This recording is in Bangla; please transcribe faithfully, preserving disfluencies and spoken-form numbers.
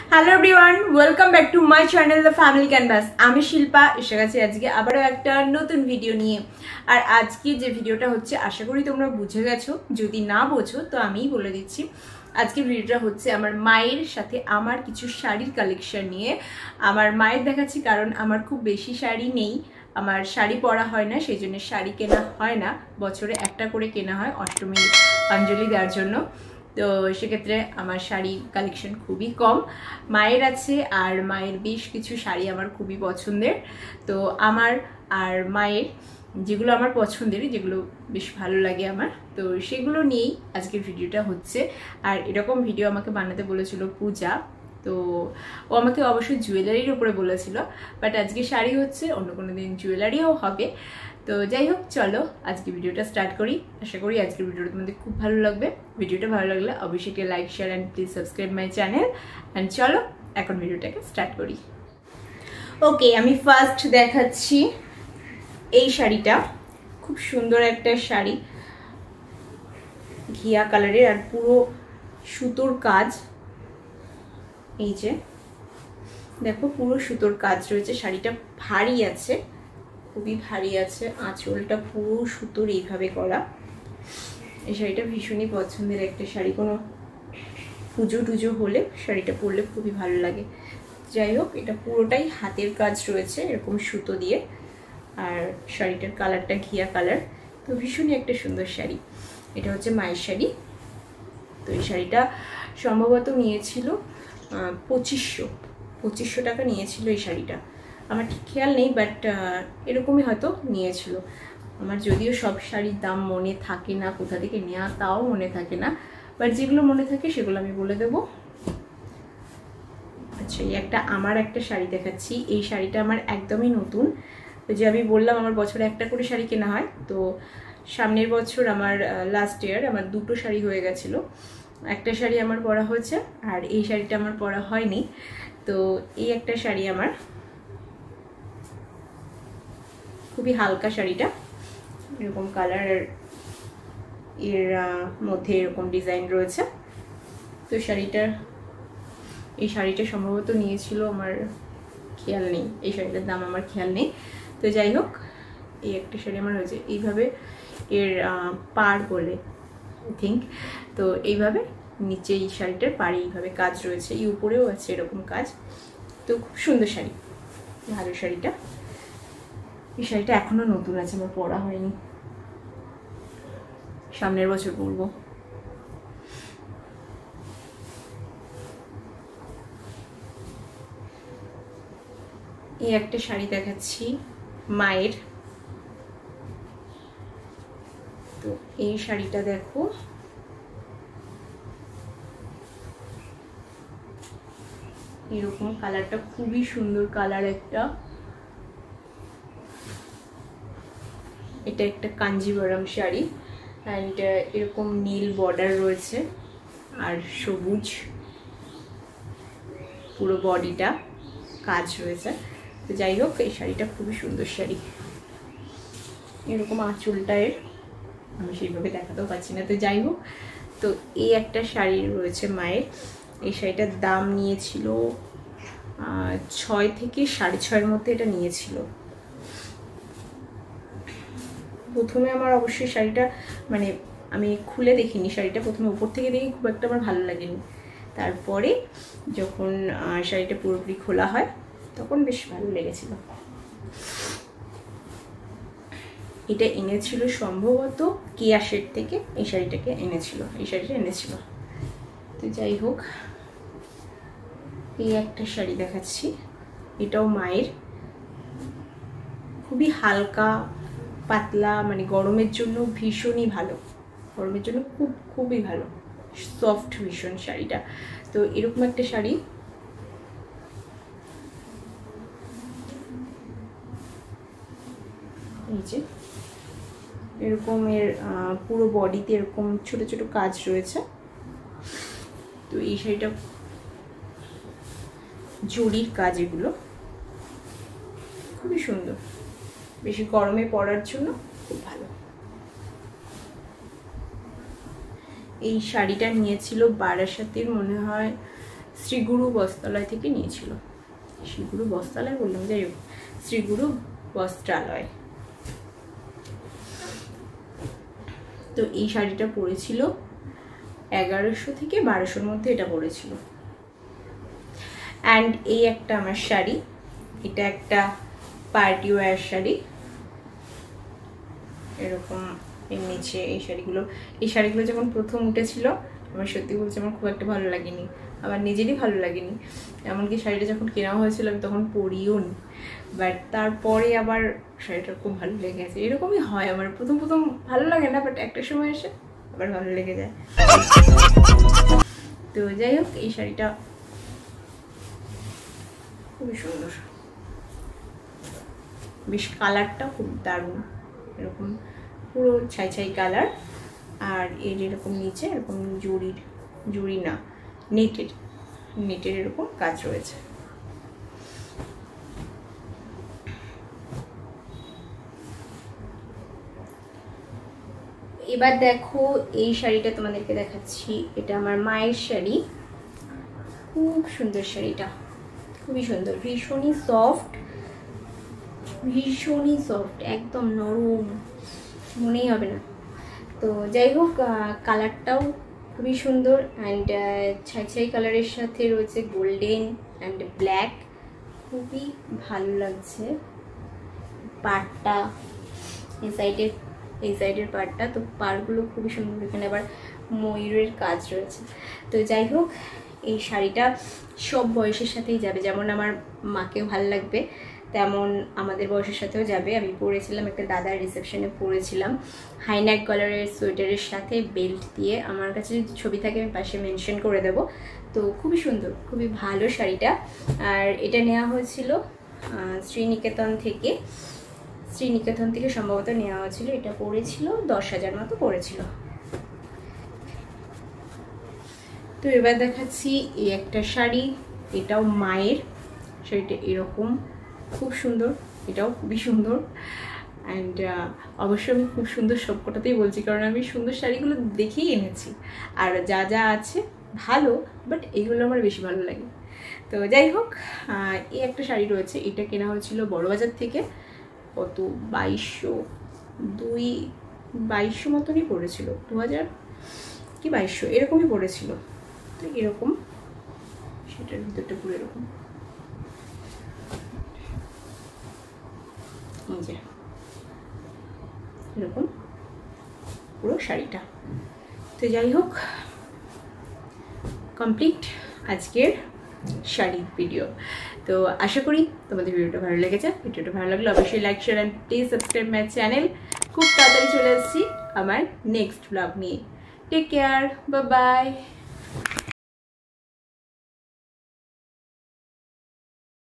Hello everyone, welcome back to my channel the family canvas. আমি শিল্পা এসে গেছি আজকে আবারও একটা নতুন ভিডিও নিয়ে। আর আজকে যে ভিডিওটা হচ্ছে আশা করি তোমরা বুঝে গেছো, যদি না বোঝো তো আমিই বলে দিচ্ছি। আজকের ভিডিওটা হচ্ছে আমার মায়ের সাথে আমার কিছু শাড়ির কালেকশন নিয়ে। আমার মায়ের দেখাচ্ছি কারণ আমার খুব বেশি শাড়ি নেই, আমার শাড়ি পরা হয় না, সেই জন্য শাড়ি কেনা হয় না, বছরে একটা করে কেনা হয় অষ্টমী অঞ্জলি দেওয়ার জন্য। তো সেক্ষেত্রে আমার শাড়ি কালেকশন খুবই কম। মায়ের আছে, আর মায়ের বেশ কিছু শাড়ি আমার খুবই পছন্দের। তো আমার আর মায়ের যেগুলো আমার পছন্দের, যেগুলো বেশ ভালো লাগে আমার, তো সেগুলো নিয়েই আজকের ভিডিওটা হচ্ছে। আর এরকম ভিডিও আমাকে বানাতে বলেছিল পূজা, তো ও আমাকে অবশ্যই জুয়েলারির উপরে বলেছিল, বাট আজকে শাড়ি হচ্ছে, অন্য কোনো দিন জুয়েলারিও হবে। তো যাই হোক, চলো আজকে ভিডিওটা স্টার্ট করি। আশা করি আজকের ভিডিওটা তোমাদের খুব ভালো লাগবে। ভিডিওটা ভালো লাগলে অবশ্যই একটা like, share and please subscribe my channel. And চলো এখন ভিডিওটাকে স্টার্ট করি। ওকে, আমি ফার্স্ট দেখাচ্ছি এই শাড়িটা। খুব সুন্দর একটা শাড়ি, ঘিয়া কালারের, আর পুরো সুতোর কাজ। এই যে দেখো, পুরো সুতোর কাজ রয়েছে। শাড়িটা ভারী আছে, খুবই ভারী আছে। আঁচলটা পুরো সুতোর এইভাবে করা। এই শাড়িটা ভীষণই পছন্দের একটা শাড়ি, কোনো পুজো টুজো হলে শাড়িটা পরলে খুবই ভালো লাগে। যাই হোক, এটা পুরোটাই হাতের কাজ রয়েছে এরকম সুতো দিয়ে, আর শাড়িটার কালারটা ঘিয়া কালার। তো ভীষণই একটা সুন্দর শাড়ি। এটা হচ্ছে মায়ের শাড়ি। তো এই শাড়িটা সম্ভবত নিয়েছিল পঁচিশশো পঁচিশশো টাকা নিয়েছিল এই শাড়িটা। আমার ঠিক খেয়াল নেই, বাট এরকমই হয়তো নিয়েছিল। আমার যদিও সব শাড়ির দাম মনে থাকে না, কোথা থেকে নেওয়া তাও মনে থাকে না, বাট যেগুলো মনে থাকে সেগুলো আমি বলে দেবো। আচ্ছা, এই একটা আমার একটা শাড়ি দেখাচ্ছি। এই শাড়িটা আমার একদমই নতুন। তো যে আমি বললাম আমার বছরে একটা করে শাড়ি কেনা হয়, তো সামনের বছর আমার লাস্ট ইয়ার আমার দুটো শাড়ি হয়ে গেছিলো। একটা শাড়ি আমার পরা হয়েছে, আর এই শাড়িটা আমার পরা হয়নি। তো এই একটা শাড়ি আমার, খুবই হালকা শাড়িটা, এরকম কালার, এর মধ্যে এরকম ডিজাইন রয়েছে। তো শাড়িটার এই শাড়িটা সম্ভবত নিয়েছিল, আমার খেয়াল নেই, এই শাড়িটার দাম আমার খেয়াল নেই। তো যাই হোক, এই একটা শাড়ি আমার হয়েছে এইভাবে, এর পার বলে আই থিঙ্ক। তো এইভাবে নিচে এই শাড়িটার পাড়ে এইভাবে কাজ রয়েছে, এই উপরেও আছে এরকম কাজ। তো খুব সুন্দর শাড়ি, ভালো শাড়িটা। এই শাড়িটা এখনো নতুন আছে, আমার পরা হয়নি, সামনের বছর পরবো। এই একটা শাড়ি দেখাচ্ছি মায়ের। তো এই শাড়িটা দেখো, এরকম কালারটা খুবই সুন্দর কালার একটা। এটা একটা কাঞ্জিবরম শাড়ি, অ্যান্ড এরকম নীল বর্ডার রয়েছে আর সবুজ পুরো বডিটা কাজ রয়েছে। তো যাই হোক, এই শাড়িটা খুবই সুন্দর শাড়ি। এরকম আঁচলটা এর আমি সেইভাবে দেখাতেও পাচ্ছি না। তো যাই হোক, তো এই একটা শাড়ি রয়েছে মায়ের। এই শাড়িটার দাম নিয়েছিল ছয় থেকে সাড়ে ছয়ের মধ্যে এটা নিয়েছিল। প্রথমে আমার অবশ্যই শাড়িটা, মানে আমি খুলে দেখিনি শাড়িটা, প্রথমে উপর থেকে দেখি খুব একটা আমার ভালো লাগেনি। তারপরে যখন শাড়িটা পুরোপুরি খোলা হয় তখন বেশ ভালো লেগেছিল। এটা এনেছিল সম্ভবত কেয়া শেড থেকে, এই শাড়িটাকে এনেছিল, এই শাড়িটা এনেছিল। তো যাই হোক, এই একটা শাড়ি দেখাচ্ছি, এটাও মায়ের। খুবই হালকা পাতলা, মানে গরমের জন্য ভীষণই ভালো, গরমের জন্য খুব খুবই ভালো, সফট ভীষণ শাড়িটা। তো এরকম একটা শাড়ি, এই যে এরকম, এর পুরো বডিতে এরকম ছোট ছোট কাজ রয়েছে। তো এই শাড়িটা জরির কাজ, এগুলো খুবই সুন্দর, বেশি গরমে পরার জন্য খুব ভালো। এই শাড়িটা নিয়েছিল বারাসাতের মনে হয় শ্রীগুরু বস্ত্রালয় থেকে নিয়েছিল। শ্রীগুরু বস্ত্রালয় বললাম, যাই হোক শ্রীগুরু বস্ত্রালয়। তো এই শাড়িটা পরেছিল এগারোশো থেকে বারোশোর মধ্যে এটা পরেছিল। অ্যান্ড এই একটা আমার শাড়ি, এটা একটা পার্টি ওয়্যার শাড়ি, এরকম এর নিচে এই শাড়িগুলো এই শাড়িগুলো যখন প্রথম উঠেছিল আমার সত্যি বলছি আমার খুব একটা ভালো লাগেনি, আমার নিজেরই ভালো লাগেনি। এমনকি শাড়িটা যখন কেনা হয়েছিল আমি তখন পরিও নি, বাট তারপরে আবার শাড়িটা খুব ভালো লেগে গেছে। এরকমই হয় আমার, প্রথম প্রথম ভালো লাগে না, বাট একটা সময় এসে আবার ভালো লেগে যায়। তো যাই হোক এই শাড়িটা খুবই সুন্দর, বেশ কালারটা খুব দারুণ, এরকম পুরো ছাই ছাই কালার। আর এর এরকম নিচে এরকম জুড়ির জুড়ি না নেটের নেটের এরকম কাজ রয়েছে। এবার দেখো এই শাড়িটা তোমাদেরকে দেখাচ্ছি, এটা আমার মায়ের শাড়ি, খুব সুন্দর শাড়িটা, খুবই সুন্দর, ভীষণই সফট, ভীষণই সফট, একদম নরম, মনেই হবে না। তো যাই হোক কালারটাও খুবই সুন্দর, অ্যান্ড ছাই ছাই কালারের সাথে রয়েছে গোল্ডেন অ্যান্ড ব্ল্যাক, খুবই ভালো লাগছে। পাড়টা এই সাইডের এই সাইডের পাড়টা, তো পাড়গুলো খুবই সুন্দর, এখানে আবার ময়ূরের কাজ রয়েছে। তো যাই হোক এই শাড়িটা সব বয়সের সাথেই যাবে, যেমন আমার মাকেও ভালো লাগবে তেমন আমাদের বয়সের সাথেও যাবে। আমি পরেছিলাম একটা দাদার রিসেপশনে, পরেছিলাম হাইনেক কালারের সোয়েটারের সাথে বেল্ট দিয়ে, আমার কাছে যদি ছবি থাকে আমি পাশে মেনশন করে দেব। তো খুবই সুন্দর, খুবই ভালো শাড়িটা। আর এটা নেওয়া হয়েছিল শ্রীনিকেতন থেকে, শ্রীনিকেতন থেকে সম্ভবত নেওয়া হয়েছিল। এটা পড়েছিল দশ হাজার মতো পড়েছিল। তো এবার দেখাচ্ছি এই একটা শাড়ি, এটাও মায়ের শাড়িটা, এরকম খুব সুন্দর, এটাও খুবই সুন্দর। অ্যান্ড অবশ্যই আমি খুব সুন্দর সবকটাতেই বলছি, কারণ আমি সুন্দর শাড়িগুলো দেখেই এনেছি, আর যা যা আছে ভালো, বাট এইগুলো আমার বেশি ভালো লাগে। তো যাই হোক এই একটা শাড়ি রয়েছে, এটা কেনা হয়েছিল বড়বাজার থেকে, কত বাইশশো দুই বাইশশো মতনই পড়েছিল, দু হাজার কি বাইশশো এরকমই পড়েছিল। তো এরকম সেটার ভিতরটা পুরো এরকম, যে এরকম পুরো শাড়িটা। তো যাই হোক কমপ্লিট আজকের শাড়ির ভিডিও। তো আশা করি তোমাদের ভিডিওটা ভালো লেগেছে। ভিডিওটা ভালো লাগলে অবশ্যই like share and please subscribe my channel. খুব তাড়াতাড়ি চলে আসছি আমার নেক্সট ব্লগ নিয়ে। Take care, bye by.